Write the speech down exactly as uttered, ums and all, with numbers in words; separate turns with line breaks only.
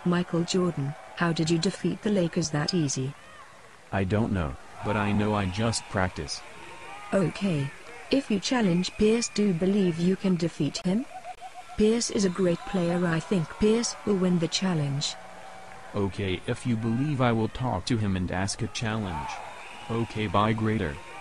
Michael Jordan, how did you defeat the Lakers that easy?
I don't know, but I know I just practice.
Okay. If you challenge Pierce, do you believe you can defeat him? Pierce is a great player. I think Pierce will win the challenge.
Okay, if you believe, I will talk to him and ask a challenge. Okay, bye, Greater.